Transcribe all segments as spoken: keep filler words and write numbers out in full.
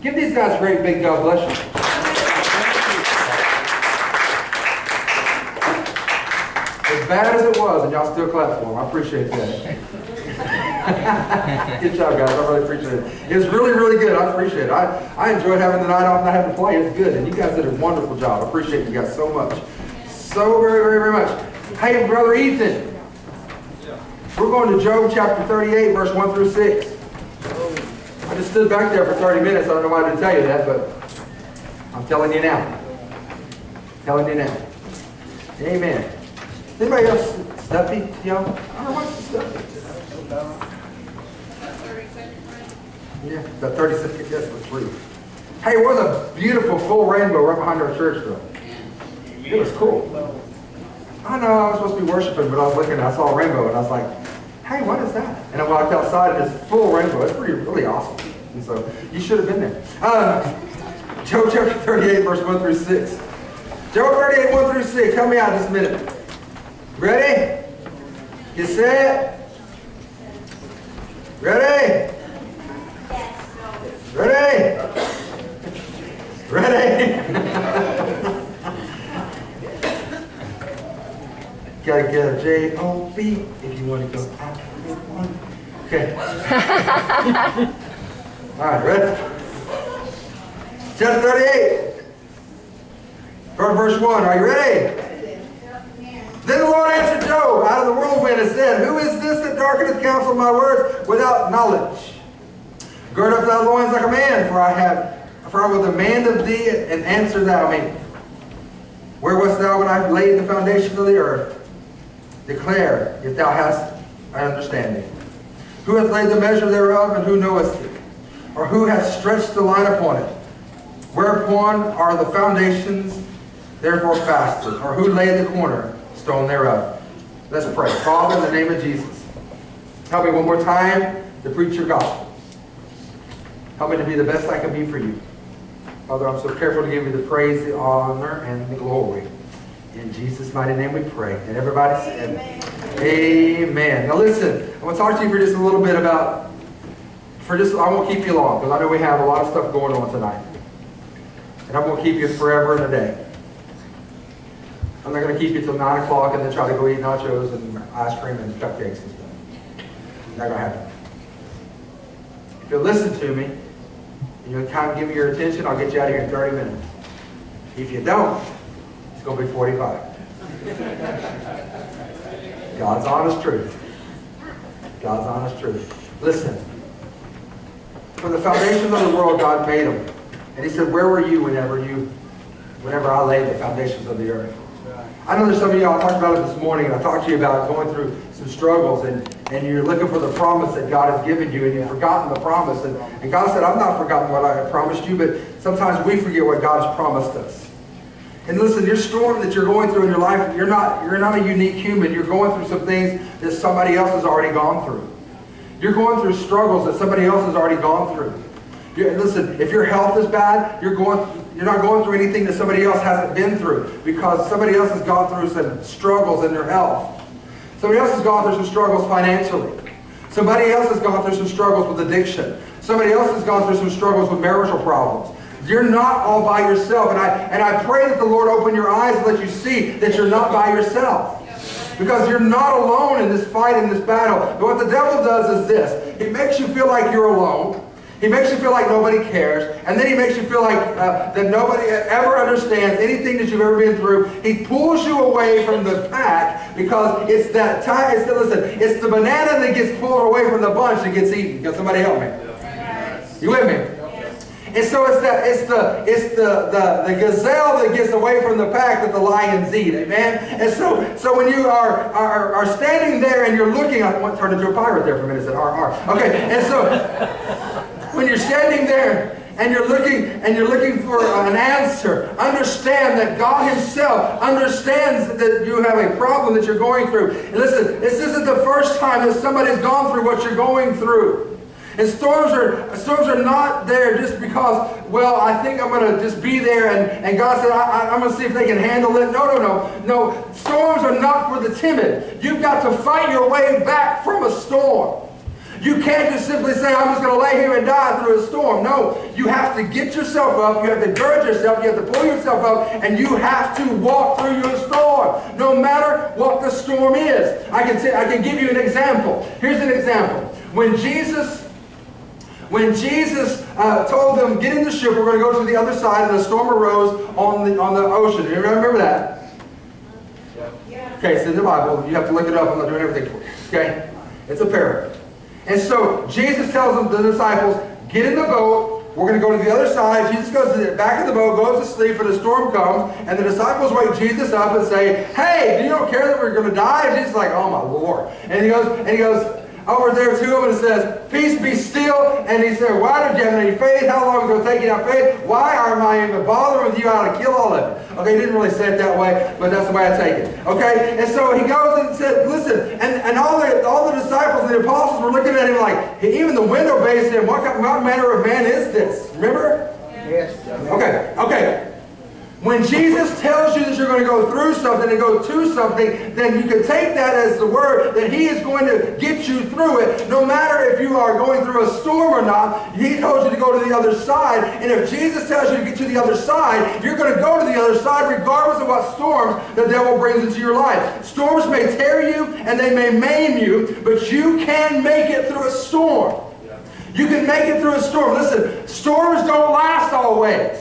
Give these guys a great big God bless you. As bad as it was, and y'all still clap for them. I appreciate that. Good job, guys. I really appreciate it. It was really, really good. I appreciate it. I, I enjoyed having the night off and not having to play. It's good. And you guys did a wonderful job. I appreciate you guys so much. So very, very, very much. Hey, Brother Ethan. We're going to Job chapter thirty-eight, verse one through six. I just stood back there for thirty minutes. I don't know why I didn't tell you that, but I'm telling you now. I'm telling you now. Amen. Anybody else stuffy, y'all? I don't know what's stuffy. Yeah, about thirty seconds, yes, for free. Hey, it was a beautiful full rainbow right behind our church, though. It was cool. I know I was supposed to be worshiping, but I was looking, I saw a rainbow, and I was like, hey, what is that? And I walked outside, and it's a full rainbow. It's pretty, really awesome. And so, you should have been there. Uh, Job chapter thirty-eight, verse one through six. Job thirty-eight, one through six. Help me out just a minute. Ready? You set? Ready? Ready? Ready? Gotta get a J O B if you want to go out with one. Okay. All right, ready? Chapter thirty-eight. From verse one. Are you ready? Then the Lord answered Job out of the whirlwind and said, who is this that darkeneth counsel of my words without knowledge? Gird up thy loins like a man, for I have, for I will demand of thee, and answer thou me. Where wast thou when I laid the foundation of the earth? Declare, if thou hast understanding. Who hath laid the measure thereof, and who knoweth it? Or who hath stretched the line upon it? Whereupon are the foundations therefore fasted? Or who laid the cornerstone thereof? Let's pray. Father, in the name of Jesus, help me one more time to preach your gospel. Help me to be the best I can be for you. Father, I'm so careful to give you the praise, the honor, and the glory. In Jesus' mighty name we pray. And everybody said, Amen. Amen. Now listen, I want to talk to you for just a little bit about, for just, I won't keep you long, because I know we have a lot of stuff going on tonight. And I won't keep you forever and a day. I'm not going to keep you till nine o'clock and then try to go eat nachos and ice cream and cupcakes and stuff. Not going to happen. If you'll listen to me, and you'll kind of give me your attention, I'll get you out of here in thirty minutes. If you don't, it's going to be forty-five. God's honest truth. God's honest truth. Listen. From the foundations of the world, God made them. And he said, where were you whenever you, whenever I laid the foundations of the earth? I know there's some of y'all, I talked about it this morning, and I talked to you about going through some struggles, and, and you're looking for the promise that God has given you, and you've forgotten the promise. And, and God said, I've not forgotten what I have promised you, but sometimes we forget what God has promised us. And listen, your storm that you're going through in your life, you're not, you're not a unique human. You're going through some things that somebody else has already gone through. You're going through struggles that somebody else has already gone through. You're, listen, if your health is bad, you're going, you're not going through anything that somebody else hasn't been through, because somebody else has gone through some struggles in their health. Somebody else has gone through some struggles financially. Somebody else has gone through some struggles with addiction. Somebody else has gone through some struggles with marital problems. You're not all by yourself. And I, and I pray that the Lord open your eyes and let you see that you're not by yourself. Because you're not alone in this fight, in this battle. But what the devil does is this. He makes you feel like you're alone. He makes you feel like nobody cares. And then he makes you feel like uh, that nobody ever understands anything that you've ever been through. He pulls you away from the pack, because it's that time. It's the, listen, it's the banana that gets pulled away from the bunch that gets eaten. Can somebody help me? You with me? And so it's that it's the it's the, the the gazelle that gets away from the pack that the lions eat, amen. And so so when you are are, are standing there and you're looking, I want to turn into a pirate there for a minute. Said R R. Okay, and so when you're standing there and you're looking and you're looking for an answer, understand that God Himself understands that you have a problem that you're going through. And listen, this isn't the first time that somebody's gone through what you're going through. And storms are storms are not there just because, well, I think I'm going to just be there, and, and God said, I, I, I'm going to see if they can handle it. No, no, no. No, storms are not for the timid. You've got to fight your way back from a storm. You can't just simply say, I'm just going to lay here and die through a storm. No, you have to get yourself up, you have to gird yourself, you have to pull yourself up, and you have to walk through your storm, no matter what the storm is. I can, t I can give you an example. Here's an example. When Jesus, when Jesus uh, told them, get in the ship, we're going to go to the other side, and the storm arose on the, on the ocean. You remember that? Yeah. Okay, it's in the Bible. You have to look it up. I'm not doing everything for you. Okay? It's a parable. And so Jesus tells them, the disciples, get in the boat. We're going to go to the other side. Jesus goes to the back of the boat, goes to sleep, for the storm comes, and the disciples wake Jesus up and say, hey, do you don't care that we're going to die? And Jesus is like, oh my Lord. And he goes, and he goes over there to him and says, peace be still. And he said, why don't you have any faith? How long is it going to take you to have faith? Why am I even bothering with you? I ought to kill all of you. Okay, he didn't really say it that way, but that's the way I take it. Okay, and so he goes and said, listen, and, and all the all the disciples and the apostles were looking at him like, even the wind obeys him. What, what manner of man is this? Remember? Yes. Okay, okay. When Jesus tells you that you're going to go through something and go to something, then you can take that as the word that He is going to get you through it. No matter if you are going through a storm or not, He told you to go to the other side. And if Jesus tells you to get to the other side, you're going to go to the other side regardless of what storms the devil brings into your life. Storms may tear you and they may maim you, but you can make it through a storm. You can make it through a storm. Listen, storms don't last always.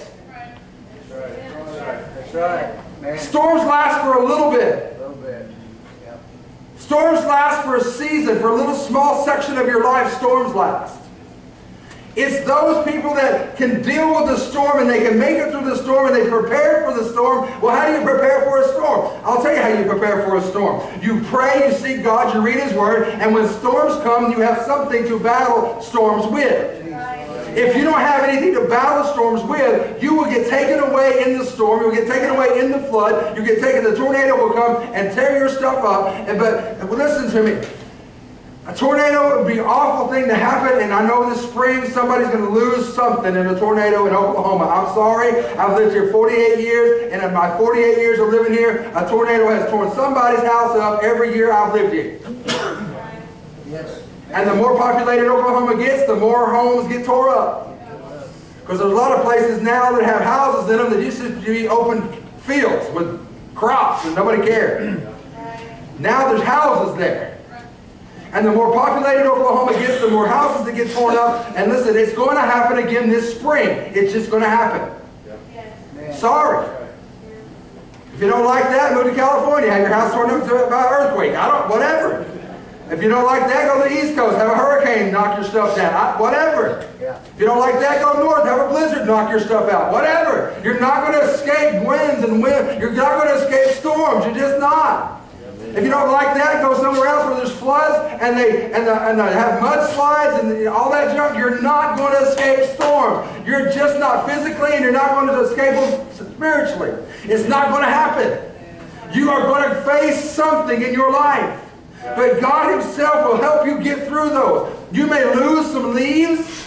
Right. Man. Storms last for a little bit. A little bit. Yep. Storms last for a season. For a little small section of your life, storms last. It's those people that can deal with the storm and they can make it through the storm and they prepare for the storm. Well, how do you prepare for a storm? I'll tell you how you prepare for a storm. You pray, you seek God, you read His Word, and when storms come, you have something to battle storms with. If you don't have anything to battle storms with, you will get taken away in the storm. You will get taken away in the flood. You get taken. The tornado will come and tear your stuff up. And, but listen to me. A tornado would be an awful thing to happen. And I know this spring somebody's going to lose something in a tornado in Oklahoma. I'm sorry. I've lived here forty-eight years. And in my forty-eight years of living here, a tornado has torn somebody's house up every year I've lived here. Yes. And the more populated Oklahoma gets, the more homes get tore up. Because there's a lot of places now that have houses in them that used to be open fields with crops and nobody cared. Now there's houses there. And the more populated Oklahoma gets, the more houses that get torn up. And listen, it's going to happen again this spring. It's just going to happen. Sorry. If you don't like that, move to California. Have your house torn up by an earthquake. I don't, whatever. If you don't like that, go to the East Coast. Have a hurricane knock your stuff down. I, whatever. Yeah. If you don't like that, go north. Have a blizzard knock your stuff out. Whatever. You're not going to escape winds and wind. You're not going to escape storms. You're just not. If you don't like that, go somewhere else where there's floods and they and, the, and they have mudslides and the, all that junk. You're not going to escape storms. You're just not physically, and you're not going to escape them spiritually. It's not going to happen. You are going to face something in your life. But God Himself will help you get through those. You may lose some leaves.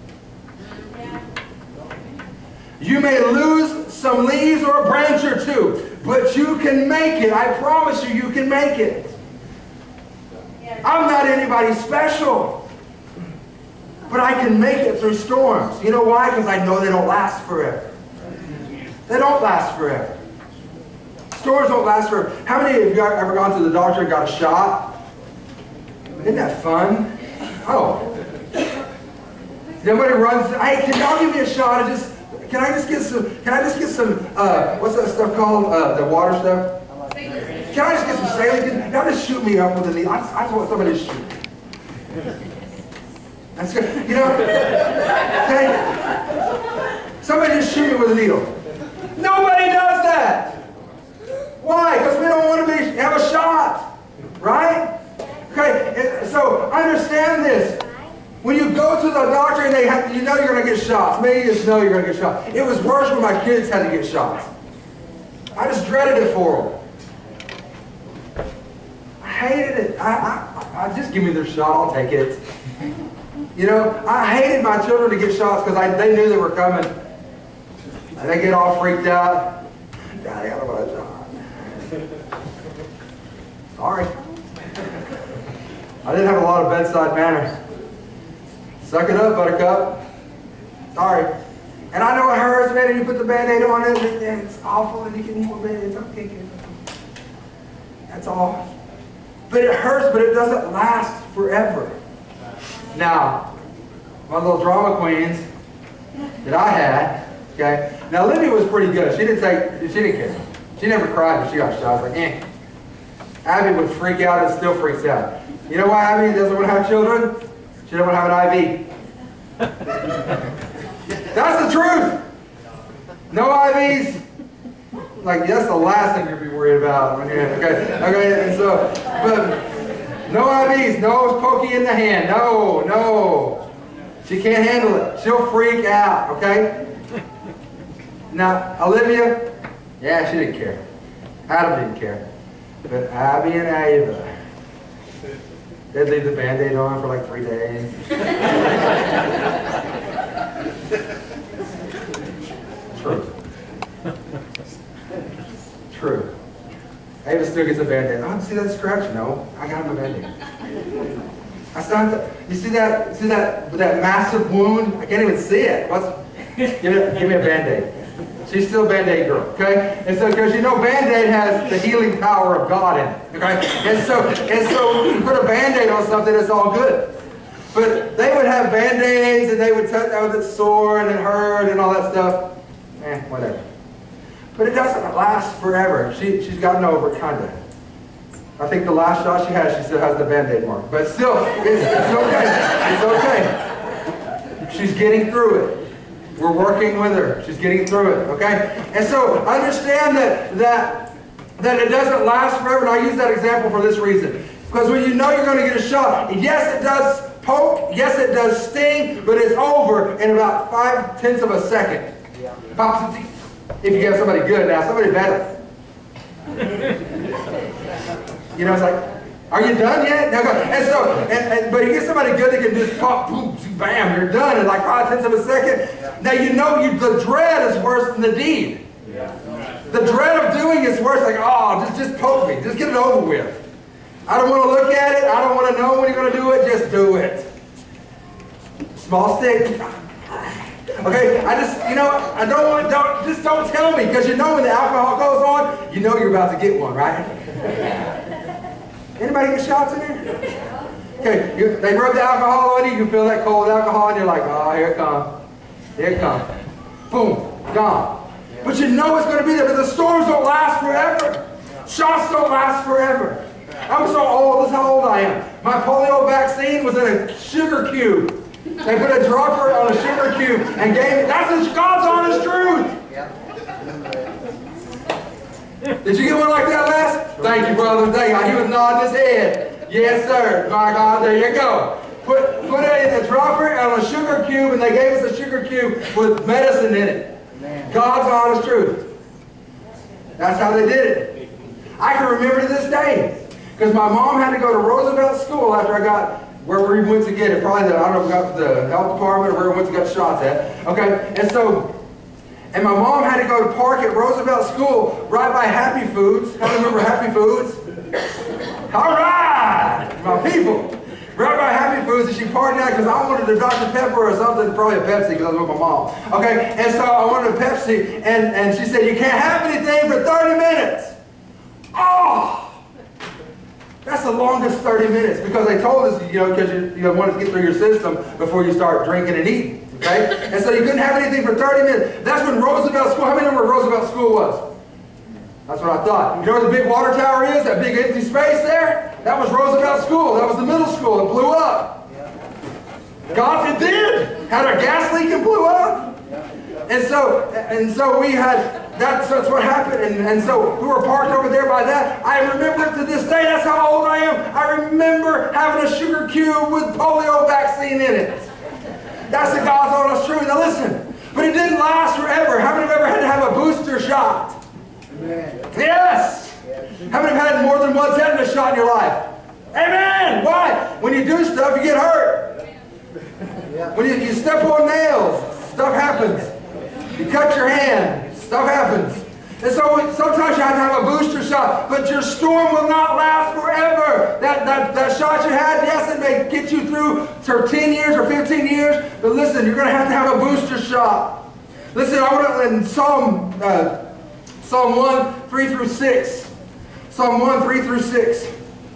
You may lose some leaves or a branch or two. But you can make it. I promise you, you can make it. I'm not anybody special. But I can make it through storms. You know why? Because I know they don't last forever. They don't last forever. Storms don't last forever. How many of you have ever gone to the doctor and got a shot? Isn't that fun? Oh. Somebody runs, hey, can y'all give me a shot? I just, can I just get some, can I just get some, uh, what's that stuff called? Uh, the water stuff? Can I just get some saline? Can y'all just shoot me up with a needle? I just, I just want somebody to shoot me. That's good. You know, okay? Somebody just shoot me with a needle. Nobody does that. Why? Because we don't want to be have a shot, right? Okay, so understand this. When you go to the doctor and they have, you know you're going to get shots. Maybe you just know you're going to get shots. It was worse when my kids had to get shots. I just dreaded it for them. I hated it. I, I, I just give me their shot. I'll take it. You know, I hated my children to get shots because they knew they were coming. And they get all freaked out. Daddy, I don't want a shot. Sorry. I didn't have a lot of bedside manner. Suck it up, buttercup. Sorry. And I know it hurts, man, and you put the Band-Aid on it, and it's awful, and you can eat more Band-Aids. Okay, kid. That's all. But it hurts, but it doesn't last forever. Now, my little drama queens that I had, okay. Now, Olivia was pretty good. She didn't take, she didn't care. She never cried when she got shot. I was like, eh. Abby would freak out and still freaks out. You know why Abby doesn't want to have children? She doesn't want to have an I V. That's the truth. No I Vs. Like, that's the last thing you'll be worried about. Okay, okay, and so, but no I Vs, no pokey in the hand. No, no. She can't handle it. She'll freak out, okay? Now, Olivia, yeah, she didn't care. Adam didn't care. But Abby and Ava, they'd leave the Band-Aid on for like three days. True. True. Ava still gets a Band-Aid. Oh, see that scratch? No, I got him a Band-Aid. I still the, you see that? See that? That massive wound? I can't even see it. What's? Give me, give me a Band-Aid. She's still a Band-Aid girl, okay? And so, because you know, Band-Aid has the healing power of God in it, okay? And so, and so, you put a Band-Aid on something, it's all good. But they would have Band-Aids, and they would touch out with it sore and it hurt and all that stuff. Eh, whatever. But it doesn't last forever. She, she's gotten over it, kind of. I think the last shot she had, she still has the Band-Aid mark. But still, it's, it's okay. It's okay. She's getting through it. We're working with her. She's getting through it, okay? And so understand that, that, that it doesn't last forever. And I use that example for this reason. Because when you know you're going to get a shot, yes, it does poke, yes, it does sting, but it's over in about five tenths of a second. Yeah. Pops it. If you get somebody good now, somebody bad. You know, it's like, are you done yet? No, and so, and, and, but you get somebody good that can just pop, boom, bam, you're done in like five tenths of a second. Now you know you, the dread is worse than the deed. The dread of doing is worse. Like, oh, just, just poke me. Just get it over with. I don't want to look at it. I don't want to know when you're going to do it. Just do it. Small stick. Okay, I just, you know, I don't want, don't, just don't tell me, because you know when the alcohol goes on, you know you're about to get one, right? Anybody get shots in here? Okay, you, they rub the alcohol on you, you feel that cold alcohol, and you're like, oh, here it comes. Here it comes. Boom, gone. But you know it's going to be there, but the storms don't last forever. Shots don't last forever. I'm so old, this is how old I am. My polio vaccine was in a sugar cube. They put a dropper on a sugar cube and gave it. That's God's honest truth. Did you get one like that last? Thank you, brother. Thank you. He was nodding his head. Yes, sir. My God, there you go. Put, put it in the dropper on a sugar cube, and they gave us a sugar cube with medicine in it. God's honest truth. That's how they did it. I can remember to this day. Because my mom had to go to Roosevelt School after I got where we went to get it. Probably the, I don't know, got the health department or where we went to get shots at. Okay, and so, and my mom had to go to park at Roosevelt School right by Happy Foods. How do you remember Happy Foods? All right, my people. Right by Happy Foods, and she parked out because I wanted a Doctor Pepper or something, probably a Pepsi because I was with my mom. Okay, and so I wanted a Pepsi, and, and she said, you can't have anything for thirty minutes. Oh! That's the longest thirty minutes, because they told us, you know, because you, you want to get through your system before you start drinking and eating, okay? And so you couldn't have anything for thirty minutes. That's when Roosevelt School, how many know where Roosevelt School was? That's what I thought. You know where the big water tower is, that big empty space there? That was Roosevelt School. That was the middle school. It blew up. God forbid, had a gas leak and blew up. And so, and so we had, that's, that's what happened, and, and so we were parked over there by that. I remember to this day, that's how old I am, I remember having a sugar cube with polio vaccine in it. That's the God's honest truth. Now listen, but it didn't last forever. How many have ever had to have a booster shot? Amen. Yes! How many have had more than one tetanus shot in your life? Amen! Why? When you do stuff, you get hurt. When you, you step on nails, stuff happens. You cut your hand, stuff happens. And so sometimes you have to have a booster shot, but your storm will not last forever. That, that, that shot you had, yes, it may get you through for ten years or fifteen years, but listen, you're going to have to have a booster shot. Listen, I want to, in Psalm, uh, Psalm one, three through six. Psalm one, three through six.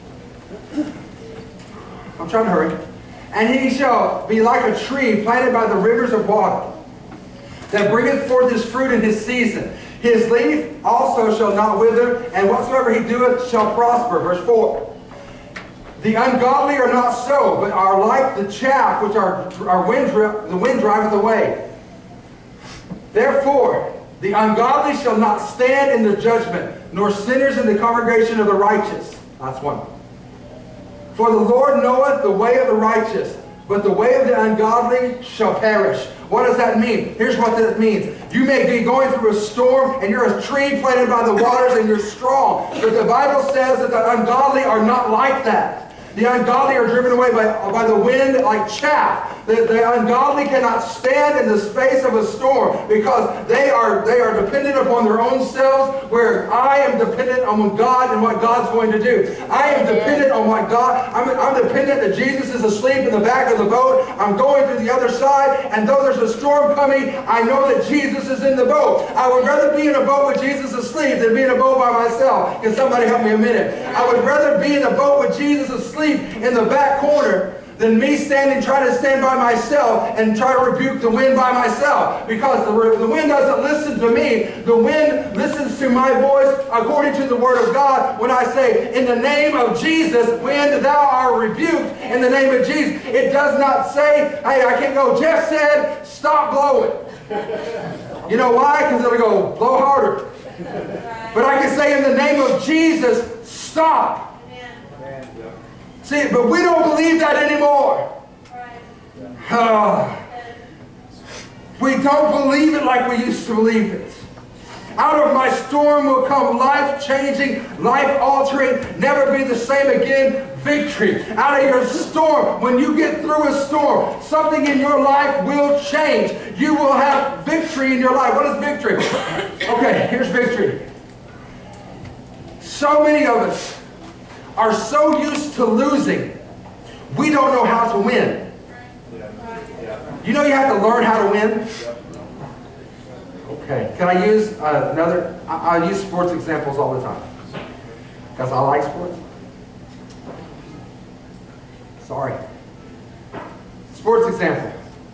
I'm trying to hurry. And he shall be like a tree planted by the rivers of water, that bringeth forth his fruit in his season. His leaf also shall not wither, and whatsoever he doeth shall prosper. Verse four. The ungodly are not so, but are like the chaff which our, our wind, the wind driveth away. Therefore, the ungodly shall not stand in the judgment, nor sinners in the congregation of the righteous. That's one. For the Lord knoweth the way of the righteous, but the way of the ungodly shall perish. What does that mean? Here's what that means. You may be going through a storm and you're a tree planted by the waters and you're strong. But the Bible says that the ungodly are not like that. The ungodly are driven away by, by the wind like chaff. The, the ungodly cannot stand in the space of a storm because they are, they are dependent upon their own selves, where I am dependent on God and what God's going to do. I am dependent on what God, I'm, I'm dependent that Jesus is asleep in the back of the boat. I'm going to the other side, and though there's a storm coming, I know that Jesus is in the boat. I would rather be in a boat with Jesus asleep than be in a boat by myself. Can somebody help me a minute? I would rather be in a boat with Jesus asleep in the back corner than me standing, trying to stand by myself and try to rebuke the wind by myself. Because the, the wind doesn't listen to me. The wind listens to my voice according to the Word of God. When I say, in the name of Jesus, wind, thou art rebuked. In the name of Jesus. It does not say, hey, I can't go, Jeff said, stop blowing. You know why? Because it'll go, blow harder. But I can say, in the name of Jesus, stop. See, but we don't believe that anymore. Uh, we don't believe it like we used to believe it. Out of my storm will come life-changing, life-altering, never be the same again, victory. Out of your storm, when you get through a storm, something in your life will change. You will have victory in your life. What is victory? Okay, here's victory. So many of us are so used to losing, we don't know how to win. You know you have to learn how to win? Okay, can I use uh, another, I, I use sports examples all the time. Because I like sports. Sorry. Sports example.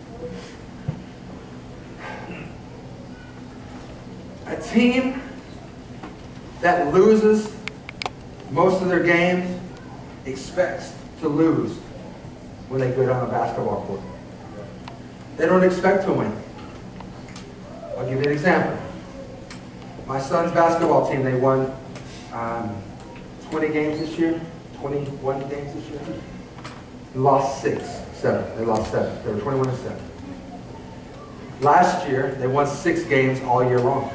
A team that loses most of their games expects to lose when they go down a basketball court. They don't expect to win. I'll give you an example. My son's basketball team, they won um, twenty games this year, twenty-one games this year. They lost six, seven. They lost seven. They were twenty-one and seven. Last year, they won six games all year long.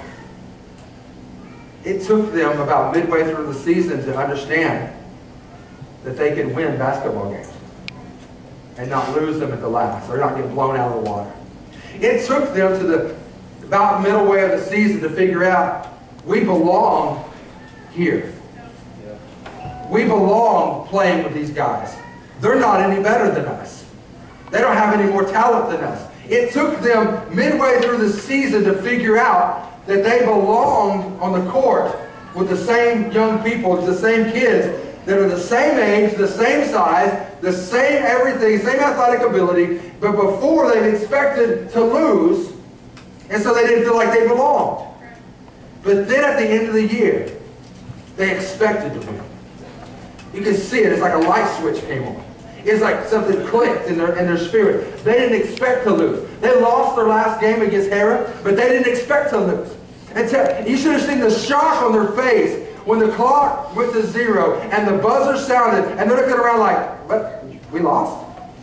It took them about midway through the season to understand that they could win basketball games and not lose them at the last, or not get blown out of the water. It took them to the about middle way of the season to figure out we belong here. We belong playing with these guys. They're not any better than us. They don't have any more talent than us. It took them midway through the season to figure out that they belonged on the court with the same young people, the same kids that are the same age, the same size, the same everything, same athletic ability, but before they expected to lose, and so they didn't feel like they belonged. But then at the end of the year, they expected to win. You can see it. It's like a light switch came on. It's like something clicked in their, in their spirit. They didn't expect to lose. They lost their last game against Hera, but they didn't expect to lose. And you should have seen the shock on their face when the clock went to zero and the buzzer sounded and they're looking around like, what? We lost?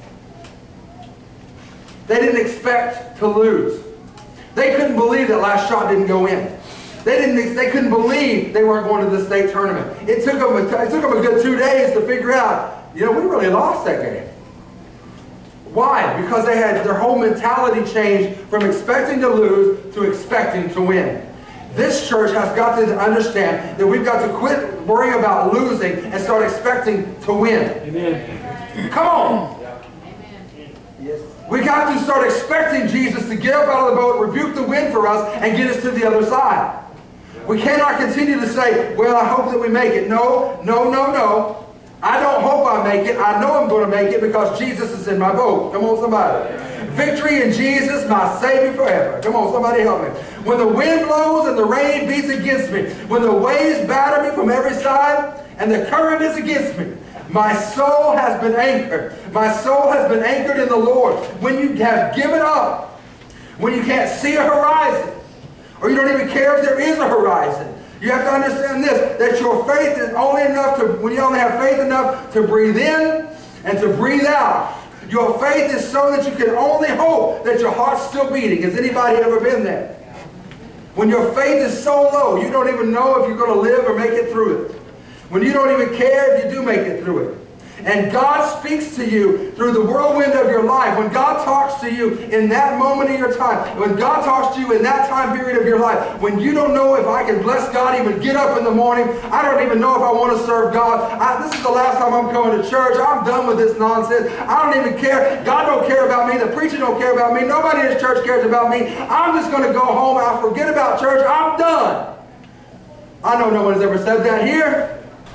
They didn't expect to lose. They couldn't believe that last shot didn't go in. They didn't. They couldn't believe they weren't going to the state tournament. It took them. A, it took them a good two days to figure out. You know, we really lost that game. Why? Because they had their whole mentality changed from expecting to lose to expecting to win. This church has got to understand that we've got to quit worrying about losing and start expecting to win. Amen. Come on. Yes. We got to start expecting Jesus to get up out of the boat, rebuke the wind for us, and get us to the other side. We cannot continue to say, well, I hope that we make it. No, no, no, no. I don't hope I make it. I know I'm going to make it because Jesus is in my boat. Come on, somebody. Victory in Jesus, my Savior forever. Come on, somebody help me. When the wind blows and the rain beats against me, when the waves batter me from every side and the current is against me, my soul has been anchored. My soul has been anchored in the Lord. When you have given up, when you can't see a horizon, or you don't even care if there is a horizon, you have to understand this, that your faith is only enough to, when you only have faith enough to breathe in and to breathe out. Your faith is so that you can only hope that your heart's still beating. Has anybody ever been there? When your faith is so low, you don't even know if you're going to live or make it through it. When you don't even care if you do make it through it. And God speaks to you through the whirlwind of your life. When God talks to you in that moment of your time, when God talks to you in that time period of your life, when you don't know if I can bless God, even get up in the morning, I don't even know if I want to serve God. I, this is the last time I'm coming to church. I'm done with this nonsense. I don't even care. God don't care about me. The preacher don't care about me. Nobody in this church cares about me. I'm just going to go home. I'll forget about church. I'm done. I know no one's ever said that here.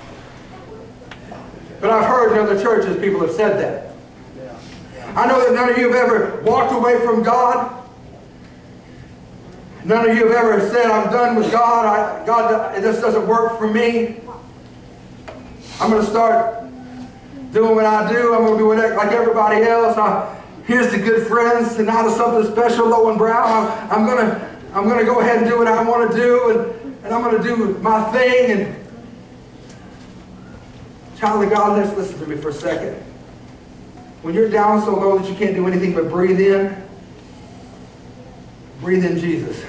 But I've heard in other churches people have said that. Yeah. Yeah. I know that none of you have ever walked away from God. None of you have ever said, I'm done with God. I, God, this doesn't work for me. I'm going to start doing what I do. I'm going to do it like everybody else. I, here's the good friends. Tonight is something special, low and brow. I'm, I'm going to I'm going to go ahead and do what I want to do. And, and I'm going to do my thing. And child of God, let's listen to me for a second. When you're down so low that you can't do anything but breathe in, breathe in Jesus.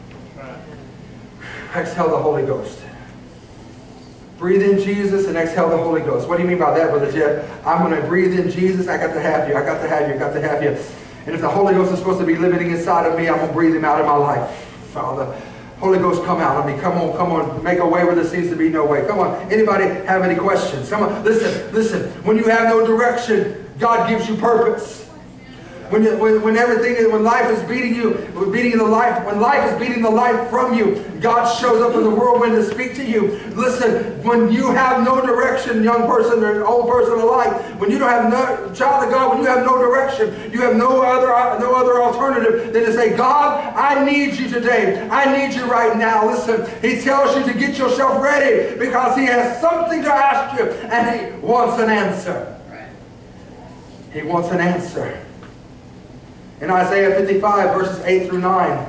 Exhale the Holy Ghost. Breathe in Jesus and exhale the Holy Ghost. What do you mean by that, Brother Jeff? I'm going to breathe in Jesus. I got to have you. I got to have you. I got to have you. And if the Holy Ghost is supposed to be living inside of me, I'm going to breathe him out of my life. Father, Holy Ghost, come out of me. Come on, come on. Make a way where there seems to be no way. Come on. Anybody have any questions? Come on. Listen, listen. When you have no direction, God gives you purpose. When, you, when, when everything is, when life is beating you, beating the life, when life is beating the life from you, God shows up in the whirlwind to speak to you. Listen, when you have no direction, young person or old person alike, when you don't have no, child of God, when you have no direction, you have no other, no other alternative than to say, God, I need you today. I need you right now. Listen, he tells you to get yourself ready because he has something to ask you and he wants an answer. He wants an answer. In Isaiah fifty-five, verses eight through nine.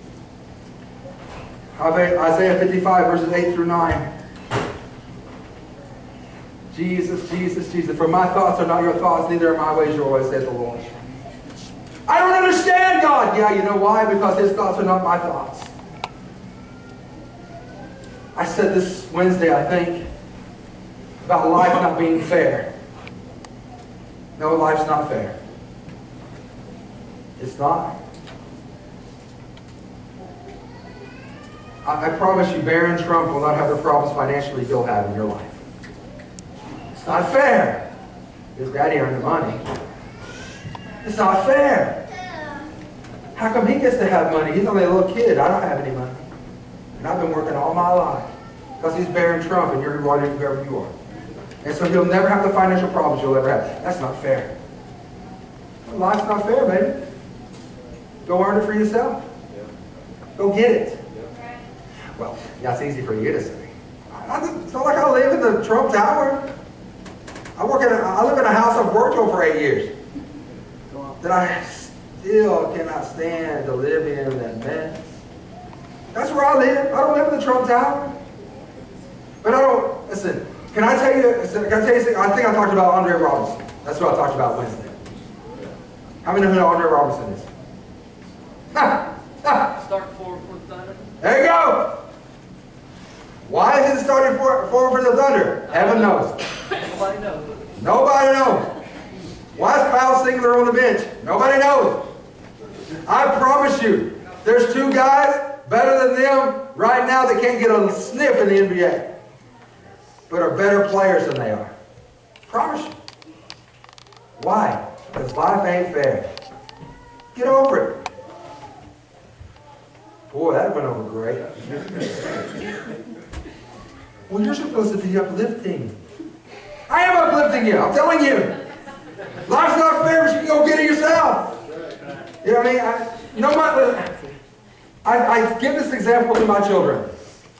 Isaiah fifty-five, verses eight through nine. Jesus, Jesus, Jesus. For my thoughts are not your thoughts, neither are my ways your ways, says the Lord. I don't understand God. Yeah, you know why? Because his thoughts are not my thoughts. I said this Wednesday, I think, about life not being fair. No, life's not fair. It's not. I, I promise you, Barron Trump will not have the problems financially you'll have in your life. It's not fair. His daddy earned the money. It's not fair. How come he gets to have money? He's only a little kid. I don't have any money. And I've been working all my life. Because he's Barron Trump and you're whoever you are. And so he'll never have the financial problems you'll ever have. That's not fair. Well, life's not fair, baby. Go earn it for yourself. Yeah. Go get it. Yeah. Well, that's easy for you to say. I, it's not like I live in the Trump Tower. I work in a, I live in a house I've worked on for eight years. That I still cannot stand to live in that mess. That's where I live. I don't live in the Trump Tower. But I don't, listen, can I tell you, can I tell you something? I think I talked about Andre Robinson. That's what I talked about Wednesday. How many know who Andre Robinson is? Start forward for the Thunder. There you go. Why is it starting for, forward for the Thunder? Heaven knows. Nobody knows. Nobody knows. Why is Kyle Singler on the bench? Nobody knows. I promise you, There's two guys better than them right now that can't get a sniff in the N B A, but are better players than they are. Promise you. Why? Because life ain't fair. Get over it. Boy, that went over great. Well, you're supposed to be uplifting. I am uplifting you. I'm telling you. Life's not fair, but you can go get it yourself. You know what I mean? I, you know what? I, I give this example to my children.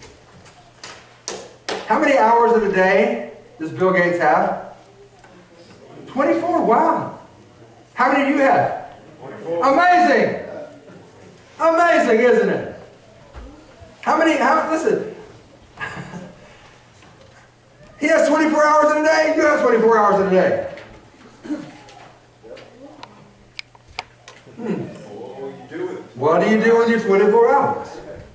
How many hours in a day does Bill Gates have? twenty-four. Wow. How many do you have? twenty-four. Amazing. Amazing, isn't it? How many, how, listen. He has twenty-four hours in a day, you have twenty-four hours in a day. Hmm. What do you do in your twenty-four hours?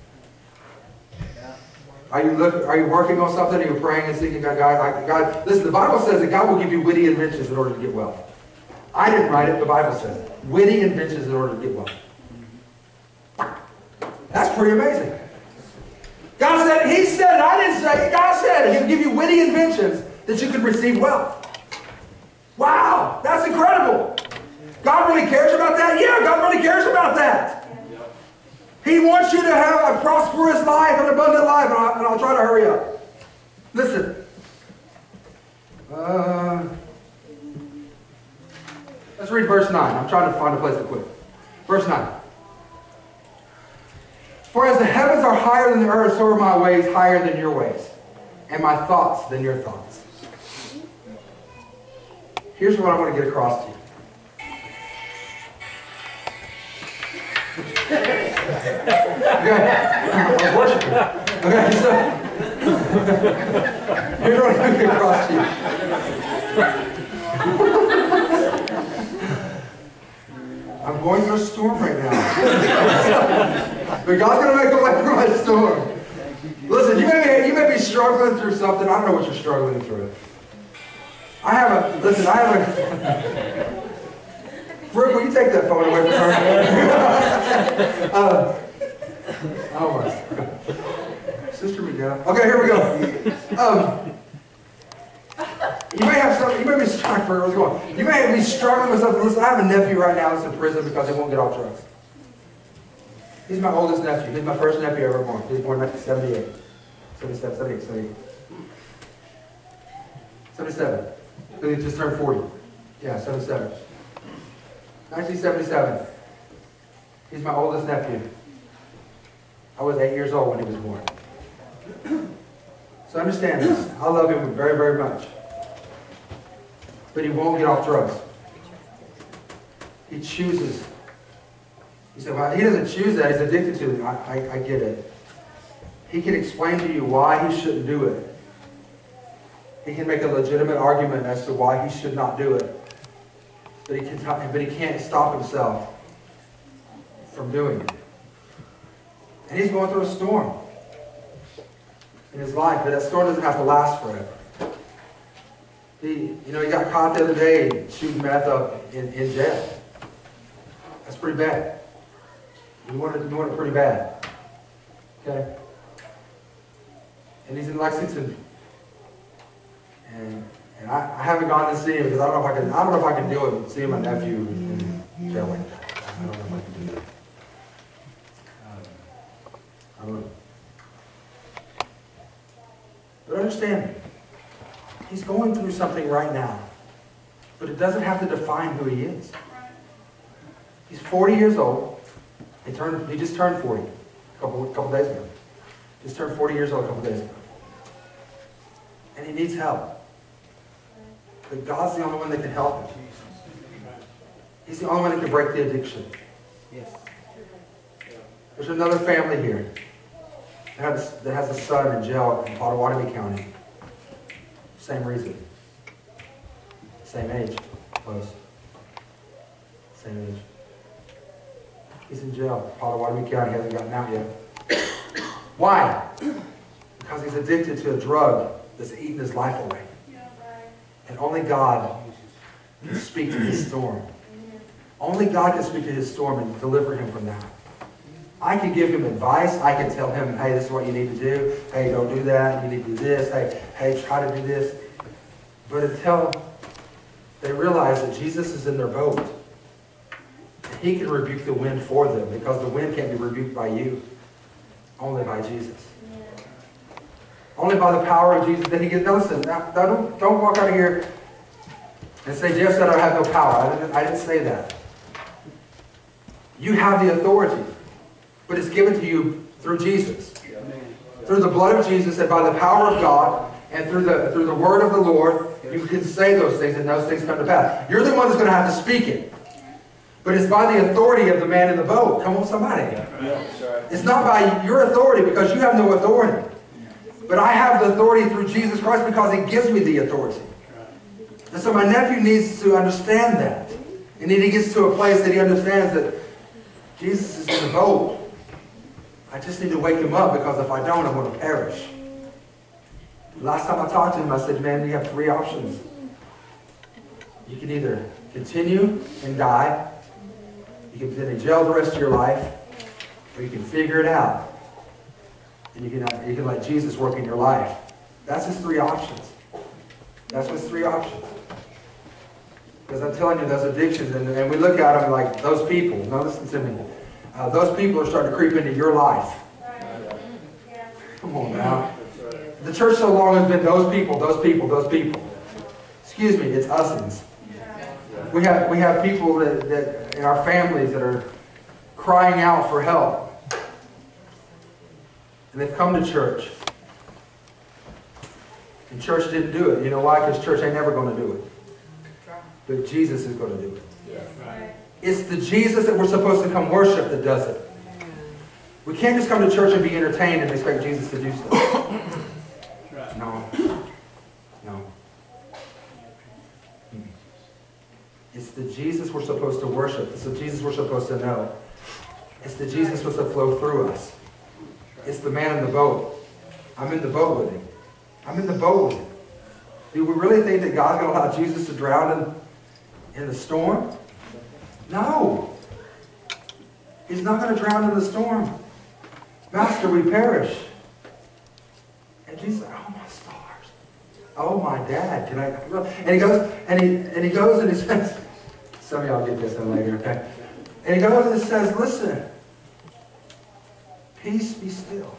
Are you look, Are you working on something? Are you praying and seeking God? God, God? Listen, the Bible says that God will give you witty inventions in order to get wealth. I didn't write it, the Bible says it. Witty inventions in order to get wealth. That's pretty amazing. God said, He said it, I didn't say it. God said it. He'll give you witty inventions that you can receive wealth. Wow, that's incredible. God really cares about that? Yeah, God really cares about that. He wants you to have a prosperous life, an abundant life, and I'll, and I'll try to hurry up. Listen. Uh, let's read verse nine. I'm trying to find a place to quit. Verse nine. For as the heavens are higher than the earth, so are my ways higher than your ways, and my thoughts than your thoughts. Here's what I want to get across to you. Okay, I was worshiping. Okay, so here's what I want to get across to you. I'm going through a storm right now. But God's going to make a way through my storm. Listen, you may, be, you may be struggling through something. I don't know what you're struggling through. I have a, listen, I have a, Brooke, will you take that phone away from her? uh, oh my. Sister Miguel. Okay, here we go. Um, you may have something, you may be struggling for what's going on. You may be struggling with something. Listen, I have a nephew right now that's in prison because they won't get off drugs. He's my oldest nephew. He's my first nephew ever born. He was born in nineteen seventy-eight. seventy-seven, seventy-eight, seventy-eight. seventy-seven. He just turned forty. Yeah, seventy-seven. nineteen seventy-seven. He's my oldest nephew. I was eight years old when he was born. So understand this. I love him very, very much. But he won't get off drugs. He chooses. He said, well, he doesn't choose that. He's addicted to it. I, I, I get it. He can explain to you why he shouldn't do it. He can make a legitimate argument as to why he should not do it. But he, can, but he can't stop himself from doing it. And he's going through a storm in his life, but that storm doesn't have to last forever. He, you know, he got caught the other day shooting meth up in, in jail. That's pretty bad. You want it, you want it pretty bad. Okay? And he's in Lexington. And And I, I haven't gone to see him because I don't know if I can. I don't know if I can deal with seeing my nephew in jail like that. I don't know if I can do that. Um, I don't know. But understand, he's going through something right now, but it doesn't have to define who he is. He's forty years old. He turned. He just turned forty a couple couple days ago. Just turned forty years old a couple days ago, and he needs help. But God's the only one that can help him. He's the only one that can break the addiction. Yes. There's another family here that has, that has a son in jail in Potawatomi County. Same reason. Same age. Close. Same age. He's in jail. Potawatomi County hasn't gotten out yet. Why? Because he's addicted to a drug that's eating his life away. And only God can speak to his storm. Only God can speak to his storm and deliver him from that. I can give him advice. I can tell him, hey, this is what you need to do. Hey, don't do that. You need to do this. Hey, hey, try to do this. But until they realize that Jesus is in their boat, he can rebuke the wind for them, because the wind can't be rebuked by you, only by Jesus. Only by the power of Jesus that he gets. Now listen, now, now don't, don't walk out of here and say, Jeff said I have no power. I didn't, I didn't say that. You have the authority, but it's given to you through Jesus. Through the blood of Jesus and by the power of God and through the, through the word of the Lord, you can say those things and those things come to pass. You're the one that's going to have to speak it. But it's by the authority of the man in the boat. Come on, somebody. It's not by your authority, because you have no authority. But I have the authority through Jesus Christ because he gives me the authority. And so my nephew needs to understand that. And then he gets to a place that he understands that Jesus is in the boat. I just need to wake him up, because if I don't, I'm going to perish. Last time I talked to him, I said, man, you have three options. You can either continue and die, you can sit in jail the rest of your life, or you can figure it out. And you can, you can let Jesus work in your life. That's his three options. That's his three options. Because I'm telling you, those addictions, and, and we look at them like those people. Now listen to me. Uh, those people are starting to creep into your life. Come on now. The church so long has been those people, those people, those people. Excuse me, it's usins. We have, we have people that, that in our families that are crying out for help. And they've come to church. And church didn't do it. You know why? Because church ain't never going to do it. But Jesus is going to do it. Yeah. It's the Jesus that we're supposed to come worship that does it. We can't just come to church and be entertained and expect Jesus to do stuff. No. No. It's the Jesus we're supposed to worship. It's the Jesus we're supposed to know. It's the Jesus supposed to flow through us. It's the man in the boat. I'm in the boat with him. I'm in the boat with him. Do we really think that God's going to allow Jesus to drown in, in the storm? No. He's not going to drown in the storm. Master, we perish. And Jesus said, oh my stars. Oh my dad. Can I? And he goes and he and he goes and he says, some of y'all get this in later, okay? And he goes and he says, listen, peace be still.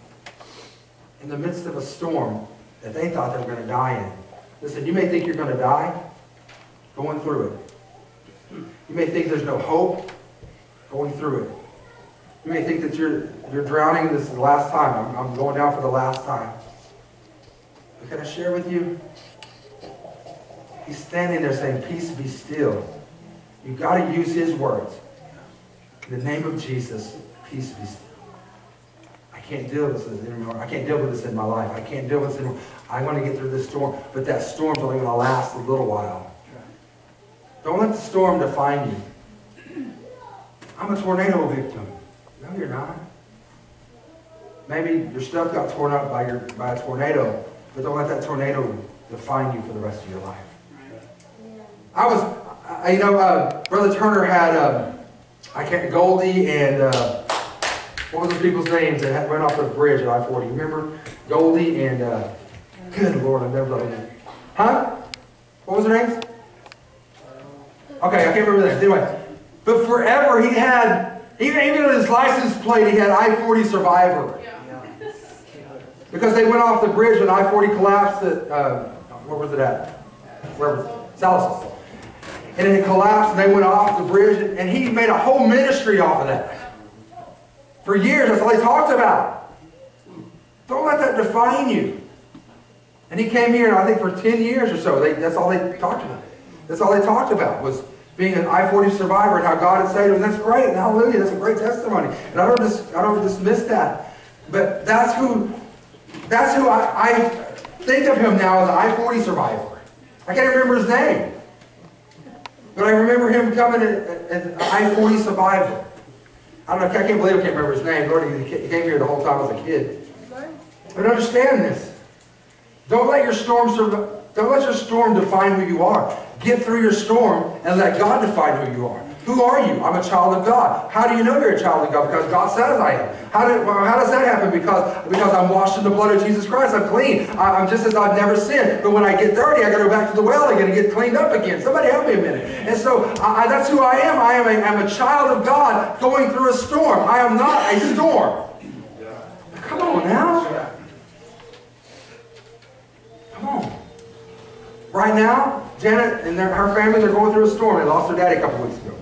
In the midst of a storm that they thought they were going to die in. Listen, you may think you're going to die going through it. You may think there's no hope going through it. You may think that you're, you're drowning. This is the last time. I'm, I'm going down for the last time. But can I share with you? He's standing there saying, peace be still. You've got to use his words. In the name of Jesus, peace be still. I can't deal with this anymore. I can't deal with this in my life. I can't deal with this anymore. I want to get through this storm. But that storm's only going to last a little while. Don't let the storm define you. I'm a tornado victim. No, you're not. Maybe your stuff got torn up by, your, by a tornado, but don't let that tornado define you for the rest of your life. I was, I, you know, uh, Brother Turner had, uh, I can't, Goldie and, uh, what was the people's names that had, went off the bridge at I forty? You remember? Goldie and, uh, good Lord, I've never done it. Huh? What was their names? Okay, I can't remember that. Anyway, but forever he had, even, even on his license plate, he had I forty Survivor. Because they went off the bridge when I forty collapsed at, uh, where was it at? Where was it? Salsa. And it collapsed and they went off the bridge and he made a whole ministry off of that. For years, that's all he talked about. Don't let that define you. And he came here, and I think for ten years or so, they, that's all they talked about. That's all they talked about was being an I forty survivor and how God had saved him. That's great. And hallelujah. That's a great testimony. And I don't, dis, I don't dismiss that. But that's who, that's who I, I think of him now as an I forty survivor. I can't remember his name. But I remember him coming as an I forty survivor. I don't know, I can't believe I can't remember his name. Lord, he came here the whole time as a kid. But understand this. Don't let your storm don't let your storm define who you are. Get through your storm and let God define who you are. Who are you? I'm a child of God. How do you know you're a child of God? Because God says I am. How, did, well, how does that happen? Because, because I'm washed in the blood of Jesus Christ. I'm clean. I, I'm just as I've never sinned. But when I get dirty, I got to go back to the well again and get cleaned up again. Somebody help me a minute. And so I, I, that's who I am. I am a, I'm a child of God going through a storm. I am not a storm. Come on now. Come on. Right now, Janet and their, her family, they're going through a storm. They lost their daddy a couple weeks ago.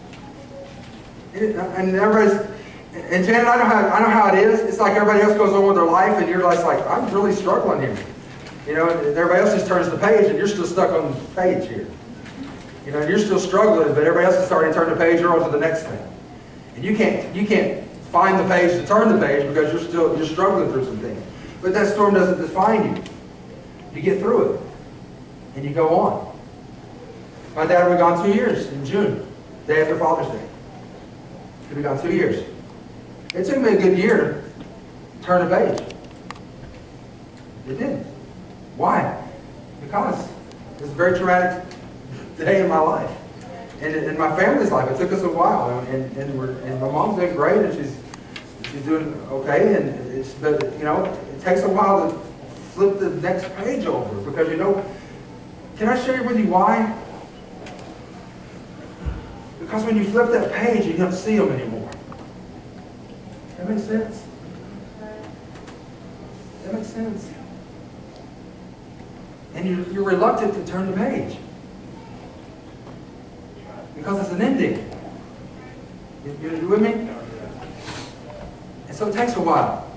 And everybody's, and Janet, I know how I know how it is. It's like everybody else goes on with their life, and you're just like, I'm really struggling here. You know, and everybody else just turns the page, and you're still stuck on the page here. You know, you're still struggling, but everybody else is starting to turn the page or on to the next thing. And you can't you can't find the page to turn the page because you're still you're struggling through some things. But that storm doesn't define you. You get through it, and you go on. My dad would be gone two years in June, day after Father's Day. He'd be gone two years. It took me a good year to turn the page. It did. Why? Because it was a very traumatic day in my life. And in my family's life. It took us a while. And, and, we're, and my mom's doing great, and she's, she's doing okay. And it's, but, you know, it takes a while to flip the next page over. Because, you know, can I share with you why? Because when you flip that page, you don't see them anymore. That makes sense? That makes sense. And you're, you're reluctant to turn the page. Because it's an ending. You, you, you with me? And so it takes a while.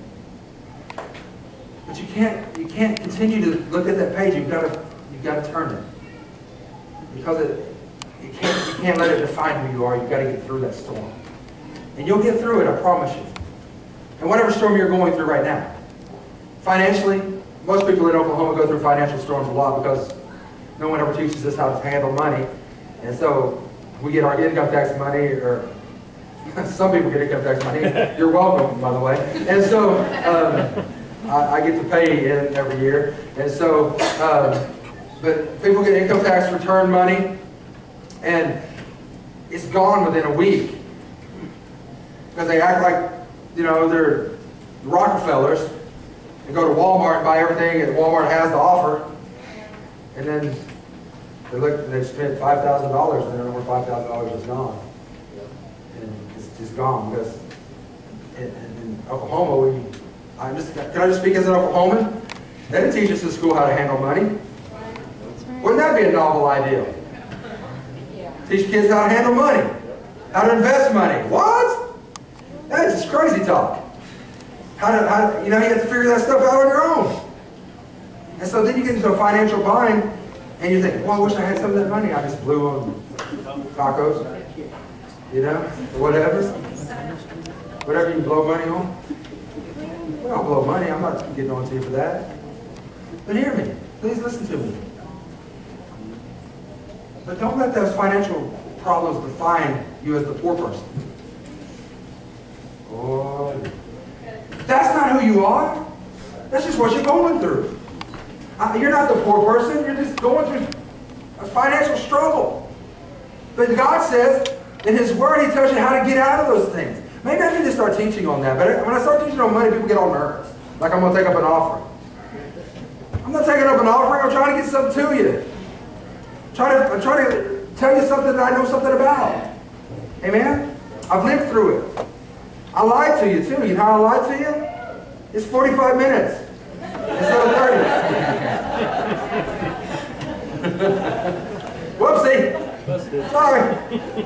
But you can't you can't continue to look at that page. You've got to you've got to turn it. Because it you can't you can't let it define who you are. You've got to get through that storm. And you'll get through it, I promise you. And whatever storm you're going through right now. Financially, most people in Oklahoma go through financial storms a lot because no one ever teaches us how to handle money. And so we get our income tax money, or some people get income tax money. You're welcome, by the way. And so um, I, I get to pay in every year. And so, um, but people get income tax return money, and it's gone within a week. Because they act like, you know, they're Rockefellers and go to Walmart and buy everything that Walmart has to offer. And then they look and they spent five thousand dollars and they don't know where five thousand dollars is gone. And it's just gone because in, in Oklahoma, we, I'm just, can I just speak as an Oklahoman? They didn't teach us in school how to handle money. Wouldn't that be a novel idea? Teach kids how to handle money, how to invest money. What? That's just crazy talk. How to, how, you know, you have to figure that stuff out on your own. And so then you get into a financial bind, and you think, well, I wish I had some of that money. I just blew on tacos, you know, or whatever. Whatever you blow money on. We don't blow money. I'm not getting on to you for that. But hear me. Please listen to me. But don't let those financial problems define you as the poor person. Oh, that's not who you are. That's just what you're going through. Uh, you're not the poor person. You're just going through a financial struggle. But God says, in His Word, He tells you how to get out of those things. Maybe I need to start teaching on that. But when I start teaching on money, people get all nervous. Like I'm going to take up an offering. I'm not taking up an offering. I'm trying to get something to you. I'm trying to, I'm trying to tell you something that I know something about. Amen? I've lived through it. I lied to you too. You know how I lied to you? It's forty-five minutes instead of thirty. Whoopsie. Sorry.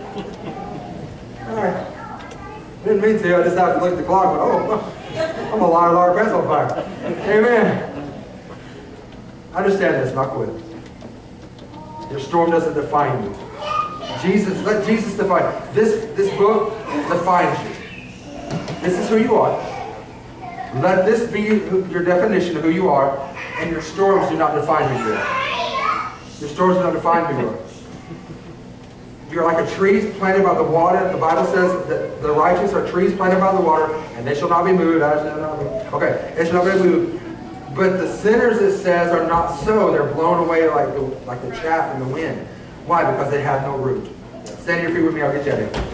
Sorry. Didn't mean to. I just have to look at the clock. But, oh, I'm a liar, liar, pants on fire. Amen. Understand this, not quit. Your storm doesn't define you. Jesus, let Jesus define you. This, this book defines you. This is who you are. Let this be your definition of who you are, and your storms do not define who you are. Your storms do not define who you are. You're like a tree planted by the water. The Bible says that the righteous are trees planted by the water, and they shall not be moved. I shall not be, okay, they shall not be moved. But the sinners, it says, are not so. They're blown away like the, like the chaff in the wind. Why? Because they have no root. Stand to your feet with me. I'll get you out of here.